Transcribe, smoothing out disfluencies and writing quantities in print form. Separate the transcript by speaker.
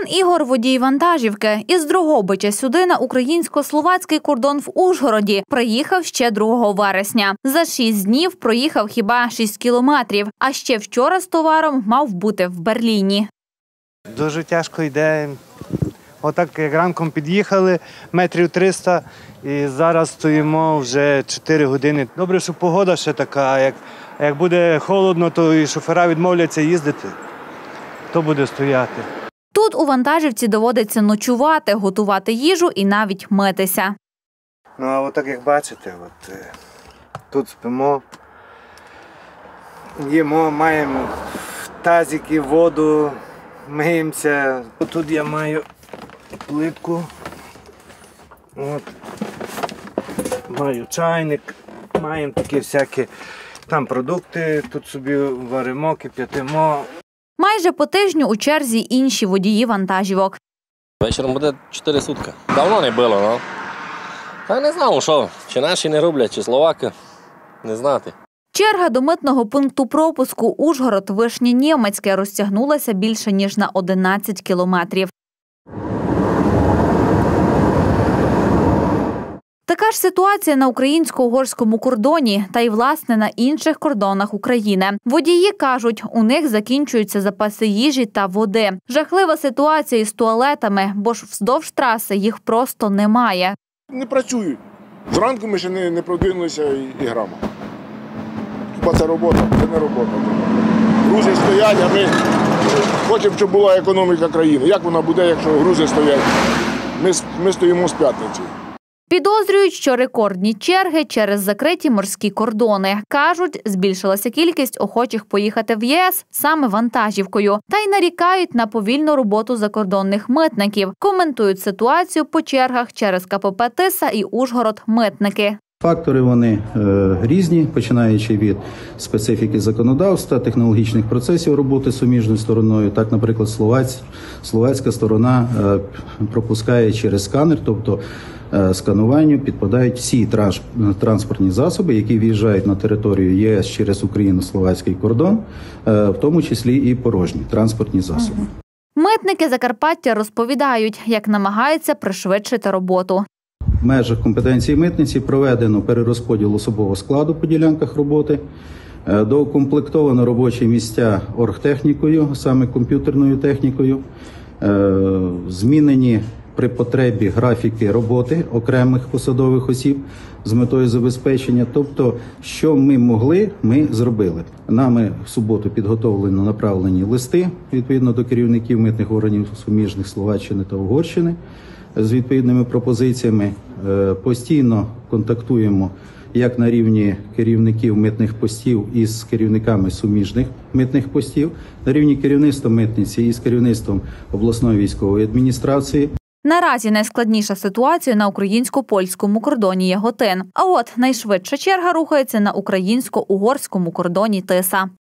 Speaker 1: Пан Ігор – водій вантажівки. Із Дрогобича сюди на українсько-словацький кордон в Ужгороді приїхав ще 2 вересня. За 6 днів проїхав хіба 6 кілометрів, а ще вчора з товаром мав бути в Берліні.
Speaker 2: Дуже тяжко йде. Отак, як ранком під'їхали, метрів 300, і зараз стоїмо вже 4 години. Добре, що погода ще така, а як буде холодно, то і шофера відмовляться їздити, то буде стояти.
Speaker 1: Тут у вантажівці доводиться ночувати, готувати їжу і навіть митися.
Speaker 2: Ну, а отак, як бачите, тут спимо, їмо, маємо тазики, воду, миємося. Тут я маю плитку, маю чайник, маємо такі всякі там продукти, тут собі варимо, кип'ятимо.
Speaker 1: Майже по тижню у черзі інші водії вантажівок.
Speaker 3: Вечором буде 4 сутки. Давно не було, ну. Та не знав, що, чи наші не роблять, чи словаки, не знати.
Speaker 1: Черга до митного пункту пропуску Ужгород-Вишнє-Нємецьке розтягнулася більше ніж на 11 кілометрів. Така ж ситуація на українсько-угорському кордоні та й, власне, на інших кордонах України. Водії кажуть, у них закінчуються запаси їжі та води. Жахлива ситуація із туалетами, бо ж вздовж траси їх просто немає.
Speaker 4: Не працюють. Зранку ми ще не продвинулися і грама. Хіба це робота? Це не робота. Грузи стоять, а ми хочемо, щоб була економіка країни. Як вона буде, якщо грузи стоять? Ми стоїмо з п'ятниці.
Speaker 1: Підозрюють, що рекордні черги через закриті морські кордони. Кажуть, збільшилася кількість охочих поїхати в ЄС саме вантажівкою. Та й нарікають на повільну роботу закордонних митників. Коментують ситуацію по чергах через КПП «Тиса» і «Ужгород-митники».
Speaker 5: Фактори вони різні, починаючи від специфіки законодавства, технологічних процесів роботи суміжною стороною. Так, наприклад, словацька сторона пропускає через сканер, тобто скануванню підпадають всі транспортні засоби, які в'їжджають на територію ЄС через Україно-словацький кордон, в тому числі і порожні транспортні засоби.
Speaker 1: Митники Закарпаття розповідають, як намагаються пришвидшити роботу.
Speaker 5: В межах компетенції митниці проведено перерозподіл особового складу по ділянках роботи, доукомплектовано робочі місця оргтехнікою, саме комп'ютерною технікою, змінені при потребі графіки роботи окремих посадових осіб з метою забезпечення. Тобто, що ми могли, ми зробили. Нами в суботу підготовлено направлені листи, відповідно до керівників митних органів суміжних Словаччини та Угорщини, з відповідними пропозиціями. Постійно контактуємо як на рівні керівників митних постів із керівниками суміжних митних постів, на рівні керівництва митниці із керівництвом обласної військової адміністрації.
Speaker 1: Наразі найскладніша ситуація на українсько-польському кордоні Яготин. А от найшвидша черга рухається на українсько-угорському кордоні Тиса.